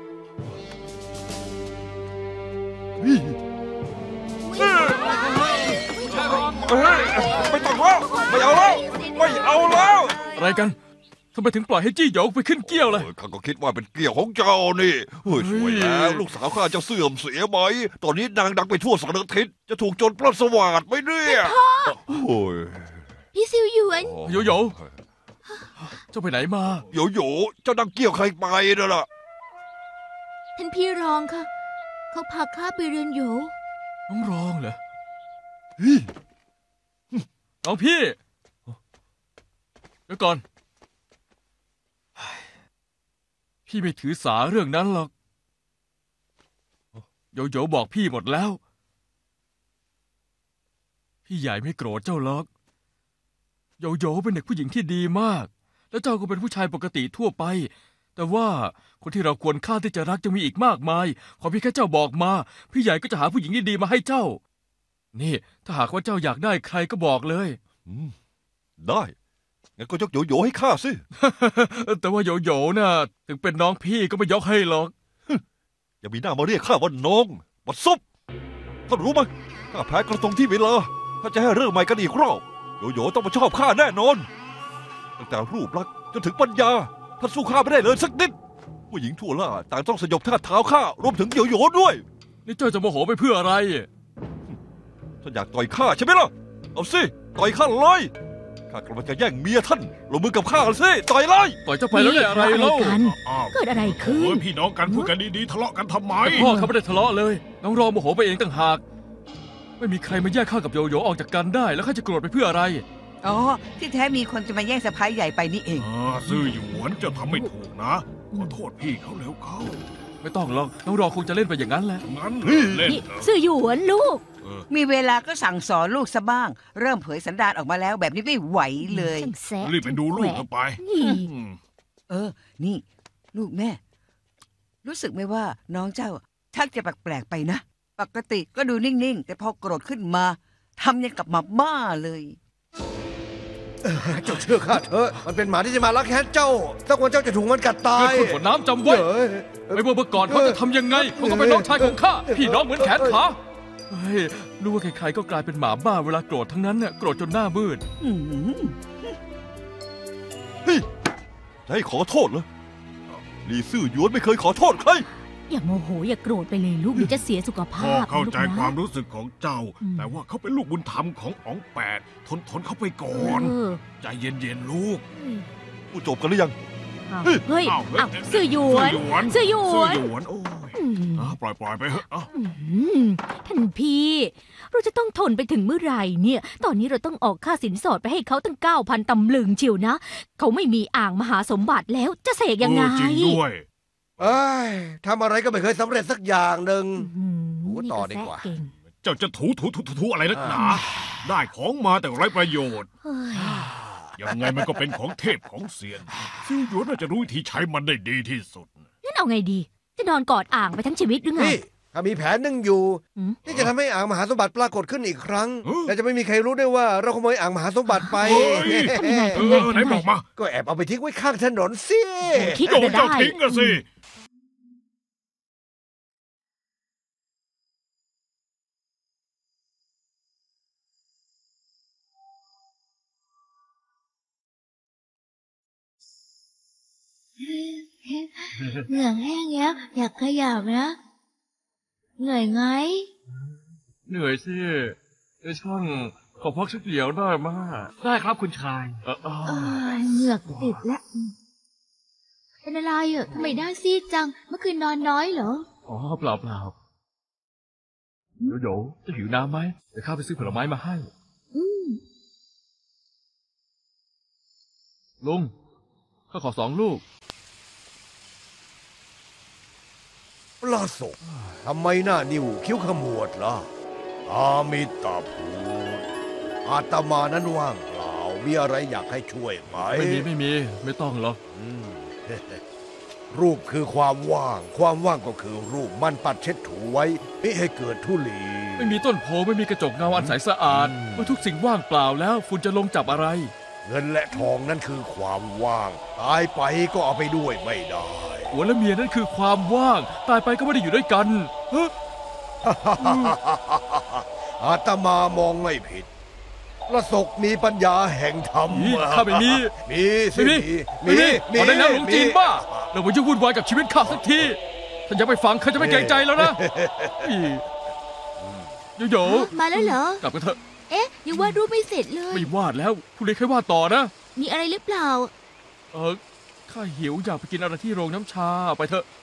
เฮ้ยเอ้ยไม่ต้องแล้วไม่เอาแล้วไม่เอาแล้วอะไรกันทำไมถึงปล่อยให้จี้หยงไปขึ้นเกี้ยวล่ะเออข้าก็คิดว่าเป็นเกี่ยวของเจ้านี่เฮ้ยเฮ้สยวยแล้วลูกสาวข้าจะเสื่อมเสียไหมตอนนี้นางดังไปทั่วสารทิศจะถูกโจรปล้นสวัสดไหมเนี่ยโอ้ยพี่ซิวหยวนโยโย่เจ้าไปไหนมาโยโย่เจ้าดังเกี่ยวใครไปนั่นล่ะท่านพี่รองค่ะ เขาพาข้าไปเรียนโหยน้องรองเหรอเฮ้ยน้องพี่เดี๋ยวก่อน พี่ไม่ถือสาเรื่องนั้นหรอกโยโย่บอกพี่หมดแล้ว พี่ใหญ่ไม่โกรธเจ้าหรอกโยโย่เป็นเด็กผู้หญิงที่ดีมาก แล้วเจ้าก็เป็นผู้ชายปกติทั่วไป แต่ว่าคนที่เราควรค่าที่จะรักจะมีอีกมากมาย ขอเพียงแค่เจ้าบอกมา พี่ใหญ่ก็จะหาผู้หญิงที่ดีมาให้เจ้า นี่ ถ้าหากว่าเจ้าอยากได้ใครก็บอกเลยอืมได้งั้นก็ยกโยโย่ให้ข้าสิแต่ว่าโยโย่น่ะถึงเป็นน้องพี่ก็ไม่ยกให้หรอกอย่ามีหน้ามาเรียกข้าว่าน้องบัดซบท่านรู้ไหมข้าแพ้กระทงที่เวลาถ้าจะให้เรื่องใหม่กันอีกรอบโยโย่ต้องมาชอบข้าแน่นอนตั้งแต่รูปลักษณ์จนถึงปัญญาท่านสู้ข้าไม่ได้เลยสักนิดผู้หญิงทั่วล่าต่างต้องสยบท่าเท้าข้ารวมถึงโยโย่ด้วยนี่เจ้าจะโมโหไปเพื่ออะไรท่านอยากต่อยข้าใช่ไหมล่ะเอาสิต่อยข้าเลยข้ากำลังจะแย่งเมียท่านลงมือกับข้าสิต่อยเลยต่อยเจ้าไปแล้วได้อะไรเล่ากันอ้าวเกิดอะไรขึ้นโอ้ยพี่น้องกันพูดกันดีๆทะเลาะกันทำไมแต่พ่อเขาไม่ได้ทะเลาะเลย น้องรอโมโหไปเองต่างหาก ไม่มีใครมาแยกข้ากับโยโย่ออกจากกันได้ แล้วข้าจะโกรธไปเพื่ออะไรอ๋อ ที่แท้มีคนจะมาแย่งสะพ้ายใหญ่ไปนี่เองอ่าซื่อหยวนจะทำไม่ถูกนะ ขอโทษพี่เขาแล้วเขาไม่ต้องหรอก น้องรอคงจะเล่นไปอย่างนั้นแหละงั้นเล่นนี่เหรอซื่อหยวนลูกเออมีเวลาก็สั่งสอนลูกซะบ้าง เริ่มเผยสันดานออกมาแล้วแบบนี้ไม่ไหวเลยช่างแซะรีบไปดูลูกเถอะไปนี่อืมเออ นี่ ลูกแม่ รู้สึกไหมว่าน้องเจ้าชักจะแปลกๆไปนะ ปกติก็ดูนิ่งๆ แต่พอโกรธขึ้นมาทำยังกับหมาบ้าเลยเจ้าเชื่อข้าเถอะ มันเป็นหมาที่จะมาลักแค้นเจ้าสักวันเจ้าจะถูกมันกัดตาเกิดยคนหัวน้ำจำไว้เฮ้ยไม่ว่าเมื่อก่อนเขาจะทำยังไงเขาก็เป็นน้องชายของข้า พี่น้องเหมือนแขนขา เฮ้ย รู้ว่าใครๆก็กลายเป็นหมาบ้าเวลาโกรธทั้งนั้นน่ะ โกรธจนหน้ามืดอืมเฮ้ยจะให้ขอโทษเหรอลีซื่อหยวนไม่เคยขอโทษใครอย่าโมโหอย่าโกรธไปเลยลูกเดี๋ยวจะเสียสุขภาพ่อพเข้าใจลูกนะความรู้สึกของเจ้าอืมแต่ว่าเขาเป็นลูกบุญธรรมของอ๋องแปด ทนทนเขาไปก่อนเออใจเย็นๆลูกผู้จบกันหรือยังอ้าวเฮ้ยเฮ้ยอ้าวเฮ้ยอ้าวซื่อหยวนซื่อหยวนซื่อหยวนซื่อหยวนโอ้ยอืมอ่ะปล่อยปล่อยไปเถอะอ่ะอืมท่านพี่ เราจะต้องทนไปถึงเมื่อไหร่เนี่ย ตอนนี้เราต้องออกค่าสินสอดไปให้เขาตั้งเก้าพันตำลึงเชียวนะ เขาไม่มีอ่างมหาสมบัติแล้วจะเสกยังไงเออจริงด้วยเอ้ยทำอะไรก็ไม่เคยสำเร็จสักอย่างหนึ่งอืมโอ้ต่อดีกว่านี่แซะเก่งเจ้าจะถูถูถูถูถูอะไรนักหนา ได้ของมาแต่ไร้ประโยชน์เฮ้ยยังไงมันก็เป็นของเทพของเซียนซิวหยวนน่าจะรู้วิธีใช้มันได้ดีที่สุดงั้นเอาไงดี จะนอนกอดอ่างไปทั้งชีวิตหรือไงนี่ถ้ามีแผนหนึ่งอยู่อืมที่จะทำให้อ่างมหาสมบัติปรากฏขึ้นอีกครั้งเออและจะไม่มีใครรู้ได้ว่าเราขโมยอ่างมหาสมบัติไปเฮ้ย เออไหนบอกมาก็แอบเอาไปทิ้งไว้ข้างถนนสิคิดโยจะนเจ้าได้ทิ้งอะสิเหงื่อแห้งแล้วอยากขยับนะ เหนื่อยไงเหนื่อยสิไอ้ช่างขอพักสักเดี๋ยวได้มาได้ครับคุณชายเออเออเออเหงือกติดแล้ว เป็นอะไรอ่ะทำไมหน้าซีดจัง เมื่อคืนนอนน้อยเหรออ๋อเปล่าเปล่าโยโย่จะหิวน้ำไหมเดี๋ยวข้าไปซื้อผลไม้มาให้อืมลุงข้าขอสองลูกปลาศกทำไมหน้านิ้วคิ้วขมวดล่ะ อามิตาพูดอาตมานั้นว่างเปล่า มีอะไรอยากให้ช่วยไหมไม่มีไม่มี ไม่ต้องหรอกอืม รูปคือความว่าง ความว่างก็คือรูปมันปัดเช็ดถูไว้ไม่ให้เกิดทุลีไม่มีต้นโพไม่มีกระจกเงาอันใสสะอาดอืมเมื่อทุกสิ่งว่างเปล่าแล้วฝุ่นจะลงจับอะไรเงินและทองนั่นคือความว่าง ตายไปก็เอาไปด้วยไม่ได้หัวและเมียนั่นคือความว่าง ตายไปก็ไม่ได้อยู่ด้วยกันเฮ้ยอาตมามองไม่ผิดประสกมีปัญญาแห่งธรรมนี่ข้าไม่มีมีสิไม่มีไม่มีพอได้แล้วหลวงจีนบ้าเรามายุ่งวุ่นวายกับชีวิตข้าสักทีท่านอย่าไปฟังข้าจะไม่เกรงใจแล้วนะอีโยโย่มาแล้วเหรอกลับกันเถอะเอ๊ะ ยังวาดรูปไม่เสร็จเลยไม่วาดแล้วพรุ่งนี้ค่อยวาดต่อนะมีอะไรหรือเปล่าเออข้าหิวอยากไปกินอะไรที่โรงน้ำชาไปเถอะ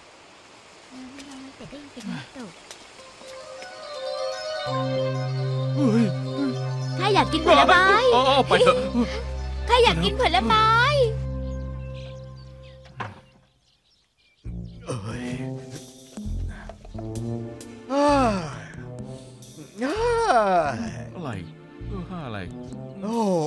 เฮ้ยข้าอยากกินผลไม้เออไปเถอะข้าข้าอยากกินผลไม้เอ้ยอ้ายอ้ายอะไรเออห้าอะไรโอ้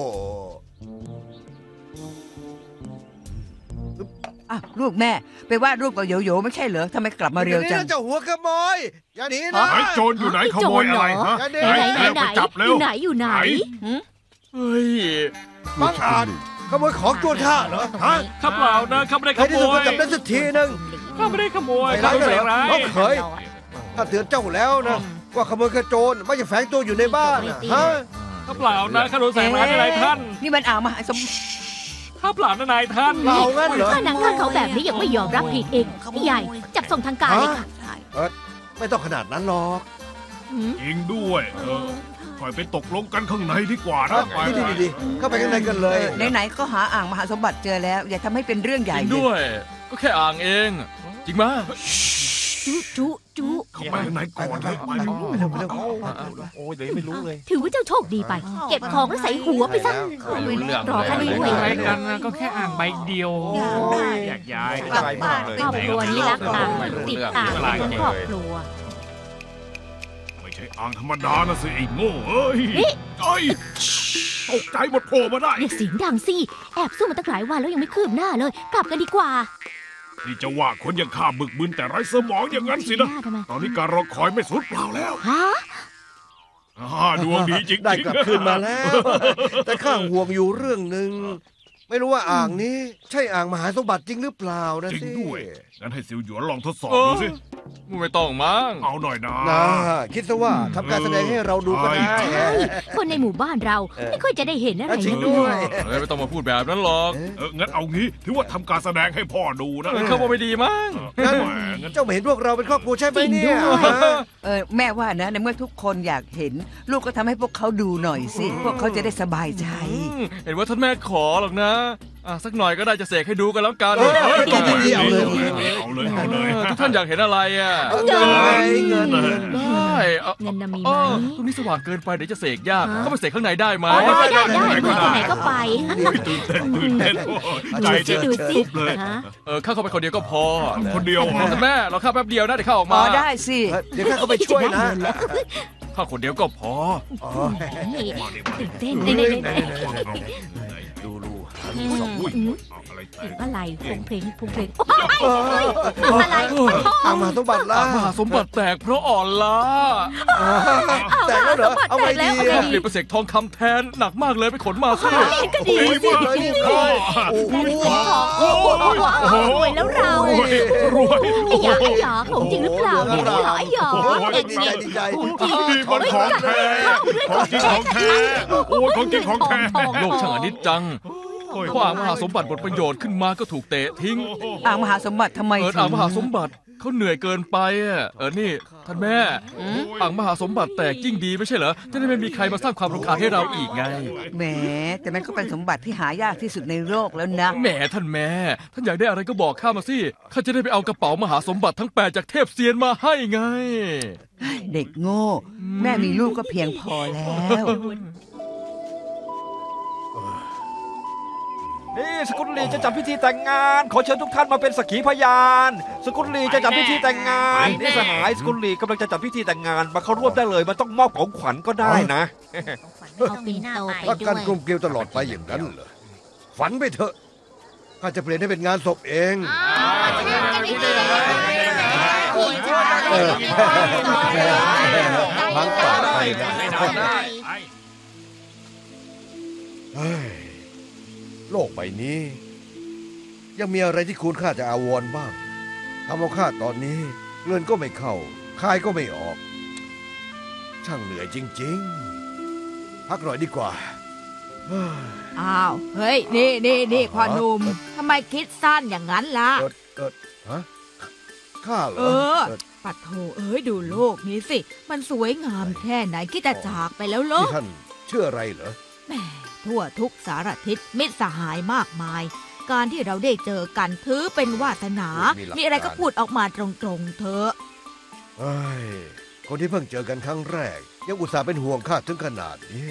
อ่ะลูกแม่ไปวาดรูปกับโยโย่ไม่ใช่เหรอทำไมกลับมาเร็วจังเจ้าหัวขโมยอย่าหนีนะไหนโจรอยู่ไหนขโมยอะไรฮะอย่าหนีไหนไหนเร็วไหนไปจับเร็อวยู่ไหนอยู่ไหนไหนเฮ้ยบังอาจขโมยของตัวข้าเหรอฮะข้าเปล่านะข้าไม่ได้ใคขรที่โมสุดก็ยจับได้สักทีนึงข้าไม่ได้ขโมยไม่ข้าร้ายไม่เหรใส่อร้ายน้องเขยถ้าเตือนเจ้าแล้วนะว่าขโมยขโจรไม่จะแฝงตัวอยู่ในบ้านนะฮะข้าเปล่านะข้าโดนใส่ร้ายนายท่านนี่มันอ่างมหาสมข้าเปล่านะนายท่านเรางั้นเหรอถ้านางท่านเขาแบบนี้ยังไม่ยอมรับผิดเองพี่ใหญ่จับส่งทางการเลยค่ะไม่ต้องขนาดนั้นหรอกหืมจริงด้วยเออคอยไปตกลงกันข้างในดีกว่านะไปดีดีดีเข้าไปข้างในกันเลยไหนๆก็หาอ่างมหาสมบัติเจอแล้ว อย่าทำให้เป็นเรื่องใหจญ่ริงเลด้วย ย ก็แค่อ่างเอง จริงมะจุจุจุเข้าไปข้างในก่อนเถอะไปเถอะไปเร็วไปเร็วโอ้ยเดี๋ยวไม่รู้เลยถือว่าเจ้าโชคดีไป เก็บของแล้วใส่หัวไปซะไม่รู้เรื่องรอกันด้วยเลยอะไรกันนะก็แค่อ่างใบเดียวอยากย้ายอะไรมากเลยครอบครัวนี้รักอ่างติดอ่างกันทั้งครอบครัวไม่ใช่อ่างธรรมดานะสิไอ้โง่เอ้ยนี่เอ้ยตกใจหมดโผล่มาได้อย่าเสียงดังสิแอบสู้มาตั้งหลายวันแล้วยังไม่คืบหน้าเลย กลับกันดีกว่านี่จะว่าคนอย่างข้าบึกบึนแต่ไร้สมองอย่างนั้นสินะทำไมตอนนี้การรอคอยไม่สูญเปล่าแล้วฮะอ่าดวงดีจริงๆได้กลับคืนมาแล้ว แต่ข้าห่วงอยู่เรื่องหนึ่งไม่รู้ว่าอ่างนี้ ใช่อ่างมหาสมบัติจริงหรือเปล่านะจริงสิด้วย งั้นให้ซิวหยวนลองทดสอบเออดูสิไม่ต้องมั้งเอาหน่อยนะนะคิดซะว่าทำการแสดงให้เราดูก็ได้ใช่ใช่คนในหมู่บ้านเราไม่ค่อยจะได้เห็นอะไรอ่ะจริงเลด้วยยเฮ้ยไม่ต้องมาพูดแบบนั้นหรอกเอองั้นเอางี้ถือว่าทำการแสดงให้พ่อดูนะเออเข้ามาไม่ดีมั้งงั้นแหมงั้นเจ้าไม่เห็นพวกเราเป็นครอบครัวใช่ไหมเนี่จริยงด้วยฮะเออแม่ว่านะในเมื่อทุกคนอยากเห็น ลูกก็ทำให้พวกเขาดูหน่อยสิ พวกเขาจะได้สบายใจอืมเห็นว่าท่านแม่ขอหรอกนะอ่ะสักหน่อยก็ได้จะเสกให้ดูกันแล้วกันเออเออดีดีเอาเลยเอาเลยเอาเลยเออทุกท่านอยากเห็นอะไรอ่ะเอาเงินไงเงินเงินได้เอาเงินน่ะมีเอไหมอตรงนี้สว่างเกินไปเดี๋ยวจะเสกยากเข้าไปเสกข้างในได้ไหมอ๋อได้ได้ได้ได้ไปไหนก็ไปโอ้ยตื่นเต้นตื่นเต้นโอ้ยใจดูสิเต้นดูสิตุ๊บเลยฮะเออเข้าเข้าไปคนเดียวก็พอคนเดียวเหรอท่านแม่เราเข้าแป๊บเดียวนะเดี๋ยวเข้าออกอ๋มาอได้สิเดี๋ยวข้าเข้าไปช่วยนะเข้าคนเดียวก็พออ๋อนี่ตื่นเต้นนี่นี่นี่ดูดูอุ้ยเอาอะไรแตกอะไรพงเพลงพงเพลงเอออะไรอ่างมหาสมบัติล่ะอ่างมหาสมบัติแตกเพราะอ่อนล้าแต่แล้วเหรอเอาไปดีต้องเปลี่ยนเป็นเสกทองคำแทนหนักมากเลยไปขนมาสิก็ดีสิเลยนี่เลย โอ้โหโอ้ยโอ้โหรวยแล้วเรารวยรวยไอ้หยาไอ้หยาของจริงหรือเปล่าเนี่ยไอ้หยาไอ้หยาโอ้โหเด็กดีใจดีใจนี่มันของแท้ของจริงของแท้โอ้ยของจริงของแท้โลกช่างอนิจจังโอ้ยพออ่างมหาสมบัติหมดประโยชน์ขึ้นมาก็ถูกเตะทิ้งอ่างมหาสมบัติทำไมเออถึงอ่างมหาสมบัติเขาเหนื่อยเกินไปอ่ะเออนี่ท่านแม่อ่างมหาสมบัติแตกยิ่งดีไม่ใช่เหรอจะได้ไม่มีใครมาสร้างความรำคาญให้เราอีกไงแหมแต่มันก็เป็นสมบัติที่หายากที่สุดในโลกแล้วนะแหมท่านแม่ท่านอยากได้อะไรก็บอกข้ามาสิข้าจะได้ไปเอากระเป๋ามหาสมบัติทั้งแปดจากเทพเซียนมาให้ไงเด็กโง่ แม่มีลูกก็เพียงพอแล้วนี่สกุลลีจะจัดพิธีแต่งงาน ขอเชิญทุกท่านมาเป็นสักขีพยาน สกุลลีจะจัดพิธีแต่งงานนี่สหายสกุลลีกำลังจะจัดพิธีแต่งงานมาเข้าร่วมได้เลยมันต้องมอบของขวัญก็ได้นะเอาปีนโตไปรักด้กัวน ยกลุ่มเกลียวตลอดไปอย่างนั้นเหรอฝันไปเถอะข้าจะเปลี่ยนให้เป็นงานศพเอง เออครั้งต่อไปนะเฮ้ยโลกใบนี้ ยังมีอะไรที่คุณค่าจะอาวรณ์บ้างทำเอาข้าตอนนี้ เงินก็ไม่เข้าคายก็ไม่ออก ช่างเหนื่อยจริงๆ พักหน่อยดีกว่าเฮ้ยอ้าว เฮ้ย นี่นี่นี่พ่อหนุ่มทำไมคิดสั้นอย่างนั้นล่ะเกิดเกิดฮะข้าเหรอเออกิดปัดโถเอ้ยดูโลกนี้สิ มันสวยงามแค่ไหนคิดจะจากไปแล้วเหรอนี่ท่านชื่ออะไรเหรอแหมทั่วทุกสารทิศมิตรสหายมากมาย การที่เราได้เจอกันถือเป็นวาสนามีหลักมีอะไรก็การพูดออกมาตรงๆเถอะเฮ้ยคนที่เพิ่งเจอกันครั้งแรก ยังอุตส่าห์เป็นห่วงข้าถึงขนาดนี้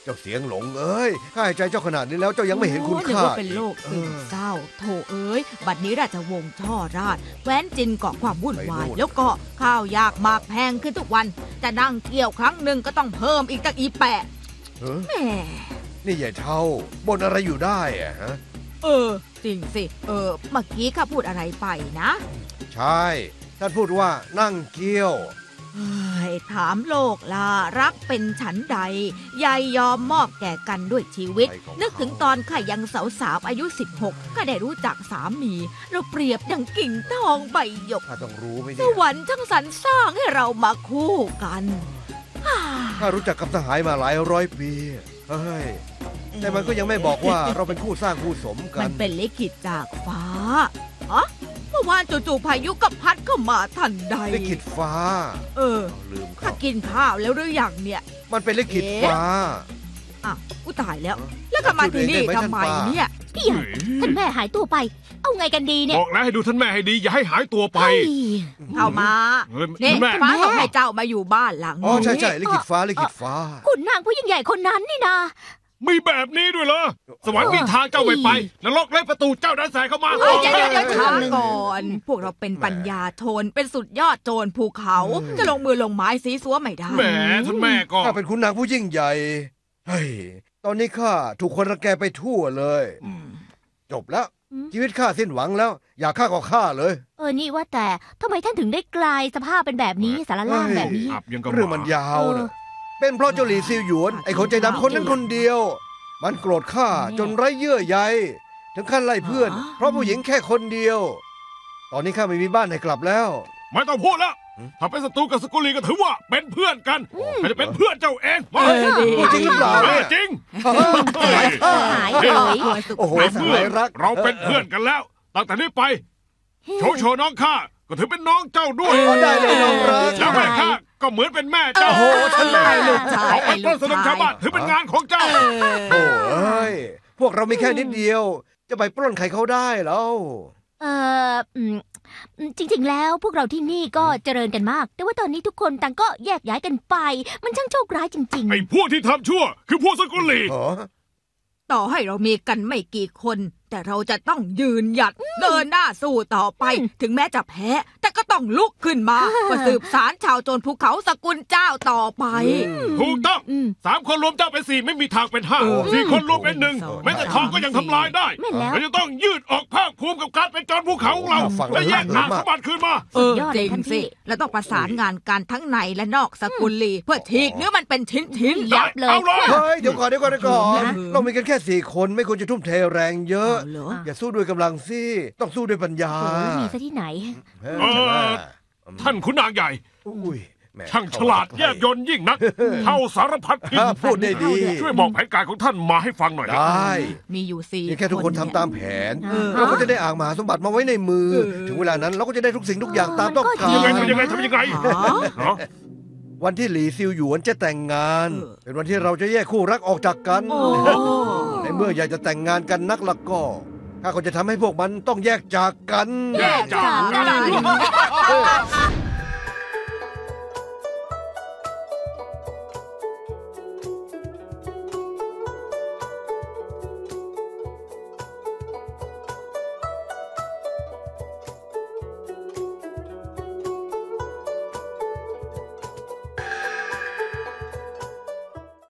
เจ้าเสียงหลงเอ้ยข้าให้ใจเจ้าขนาดนี้แล้วเจ้ายังไม่เห็นคุณโอ้ยนึกค่าว่าเป็นโรคซึมเศร้าโถเอ้ย บัดนี้ราชวงศ์ช่อราชแคว้นจินเกาะความวุ่นวาย แล้วก็ข้าวยากหมากแพงขึ้นทุกวัน จะนั่งเกี่ยวครั้งหนึ่งก็ต้องเพิ่มอีกตั้งอีแปะเออแหมนี่ใหญ่เท่าบนอะไรอยู่ได้อะฮะเออ จริงสิ เออ เมื่อกี้ข้าพูดอะไรไปนะใช่ท่านพูดว่านั่งเกี้ยวเฮ้ยถามโลกล่ะรักเป็นฉันใดยายยอมมอบแก่กันด้วยชีวิตไปของเขานึนึกถึงตอนข้ายังสาวๆอายุสิบหกก็ได้รู้จักสามี เราเปรียบดังกิ่งทองใบหยกข้าต้องรู้ไหมสเนี่ยวรรค์ช่างสรรสร้างให้เรามาคู่กันฮ่าข้ารู้จักกับสหายมาหลายร้อยปีเฮ้ยแต่มันก็ยังไม่บอกว่าเราเป็นคู่สร้างคู่สมกัมัน นเป็นลิขิตจากฟ้าอ๋อเมื่อวานจู่ๆพายุก็พัดเข้ามาทันใดลิขิตฟ้าเออเอาลืมข้าเขากินข้าวแล้วหรือยังเนี่ยมันเป็นลิขิตฟ้าอ้าวกูตายแล้ว แล้วก็มาที่นี่ทำไมเนี่ยพี่ใหญ่ท่านแม่หายตัวไป เอาไงกันดีเนี่ยบอกแล้วให้ดูท่านแม่ให้ดีอย่าให้หายตัวไปเฮ้ยเข้ามาเฮ้ยนี่ท่านแม่ฟ้าส่งให้เจ้ามาอยู่บ้านหลังอ๋อนี้ใช่ใช่ลิขิตฟ้าลิขิตฟ้าคุณนางผู้ยิ่งใหญ่คนนั้นนี่นามีแบบนี้ด้วยเหรอ สวรรค์มีทางเจ้าไม่ไปนรกและประตูเจ้าดันแสงเข้ามาเอ้ยเดี๋ยวเดี๋ยวเดี๋ยวช้าก่อน พวกเราเป็นปัญญาชนเป็นสุดยอดโจรภูเขา จะลงมือลงไม้สีสัวไม่ได้แหมท่านแม่ก็ข้าเป็นคุณนางผู้ยิ่งใหญ่ เฮ้ย ตอนนี้ข้าถูกคนรังแกไปทั่วเลย จบแล้วอืมชีวิตข้าสิ้นหวังแล้ว อยากฆ่าก็ฆ่าเลยเออนี่ว่าแต่ทำไมท่านถึงได้กลายสภาพเป็นแบบนี้สารล่างแบบนี้อับยังกับเรื่องมันยาวเออนะเป็นเพราะเจ้าหลีซิวหยวน ไอ้คนใจดำคนนั้นคนเดียว มันโกรธข้าจนไร้เยื่อใยถึงขั้นไล่เพื่อน เพราะผู้หญิงแค่คนเดียว ตอนนี้ข้าไม่มีบ้านให้กลับแล้วไม่ต้องพูดแล้วหืมถ้าเป็นศัตรูกับสกุลีก็ถือว่าเป็นเพื่อนกันไม่ได้เป็นเพื่อนเจ้าเองมาเออดีพูดจริงหรือเปล่าเอเนี่อย จริงหายเลยโอ้โหในสเมื่อหายรักเราเป็นเพื่อนกันแล้ว ตั้งแต่นี้ไป โชว์โชว์น้องข้าก็ถือเป็นน้องเจ้าด้วยอ๋อได้เลยน้องรักแล้วแม่ข้าก็เหมือนเป็นแม่เจ้าโอ้โหฉันเลยไอ้ลูกชายเอาไปไอ้ปลูล้นกสนุกชาชาวย บ้านถือเป็นงานของเจ้าโอ้เอ้ย พวกเรามีแค่นิดเดียว จะไปปล้นใครเขาได้แล้วเอออืมอืมจริง ๆ แล้วพวกเราที่นี่ก็เจริญกันมาก แต่ว่าตอนนี้ทุกคนต่างก็แยกย้ายกันไป มันช่างโชคร้ายจริงไอ้พวกที่ทำชั่ว คือพวกสกุลีอ๋อต่อให้เรามีกันไม่กี่คน แต่เราจะต้องยืนหยัดเดินหน้าสู้ต่อไป ถึงแม้จะแพ้ แต่ก็ต้องลุกขึ้นมาเพื่อสืบสารชาวโจรภูเขาสกุลเจ้าต่อไปถูกต้องๆ อืมสามคนรวมเจ้าเป็นสี่ไม่มีทางเป็นห้าเออสี่คนรวมเป็นหนึ่งสองแม้แต่ทองก็ยังทำลายได้แม่นแล้วเราจะต้องยืดออกภาคภูมิกับการเป็นจอมภูเขาของเราฟังและแยกแล้วทางสมบัติคืนมาเออสุดยอดจเลริยงท่านพี่สิแล้วต้องประสานงานกันทั้งในและนอกสกุลลีเพื่อฉีกเนื้อมันเป็นชิ้นชิ้นๆยับเลยเอาเลยเฮ้ย เดี๋ยวก่อนเดี๋ยวก่อนเดี๋ยวก่อนนะเรามีกันแค่สี่คนไม่ควรจะทุ่มเทแรงเยอะเอาเหรออย่าสู้ด้วยกำลังสิ ต้องสู้ด้วยปัญญาโอ้ยมีซะที่ไหนเออใช่ไหมท่านขุนนางใหญ่อุ้ยแหม่ช่างฉลาดแยบยนต์ยิ่งนัก เท่าสารพัดพิษอ่าพูดได้ดีช่วยบอกแผนการของท่านมาให้ฟังหน่อยไดนะ้มีอยู่สี่เพียงแค่ทุกคนทำตามแผนเออเราก็จะได้อ่างมหาสมบัติมาไว้ในมือเออถึงเวลานั้นเราก็จะได้ทุกสิ่งทุกอย่างตามต้องกายังไงรทำยังไงทำยังไงอ๋อเนาะวันที่หลีซิวหยวนจะแต่งงานเออเป็นวันที่เราจะแยกคู่รักออกจากกันโอ้ในเมื่ออยากจะแต่งงานกันนักละก็ข้าก็จะทำให้พวกมันต้องแยกจากกันแยกจากกันเออ